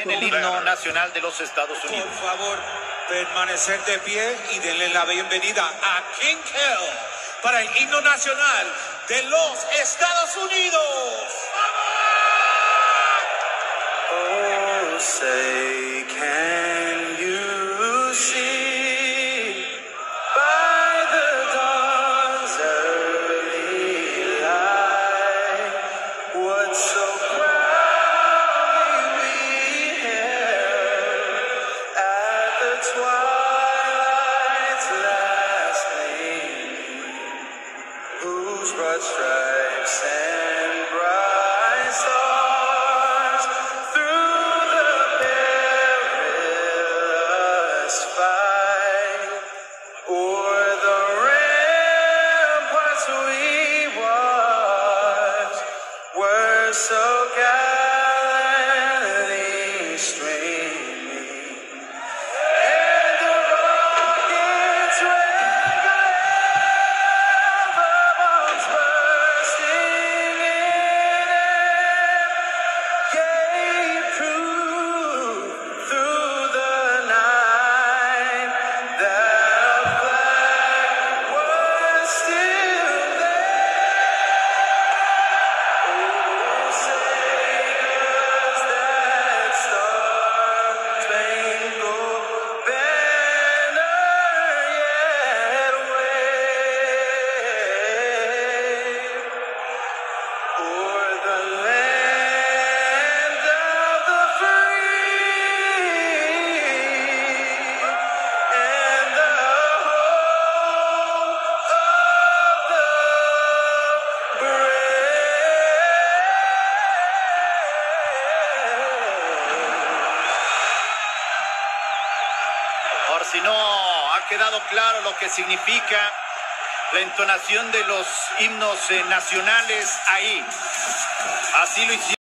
en el himno nacional de los Estados Unidos. Por favor, permanecer de pie y denle la bienvenida a King Kell para el himno nacional de los Estados Unidos. Oh, say, can you see by the dawn's early light what so proudly we hailed at the twilight's last gleaming, whose broad stripes and bright stars through the perilous fight o'er the ramparts we watched were so gallantly streaming, and the rocket's red glare, the bombs bursting in air, gave proof through the night that a flag was still there. Oh, say does that star-spangled banner yet wave o'er the land of the free and the home of the brave? Por si no ha quedado claro lo que significa la entonación de los himnos nacionales ahí. Así lo hicieron.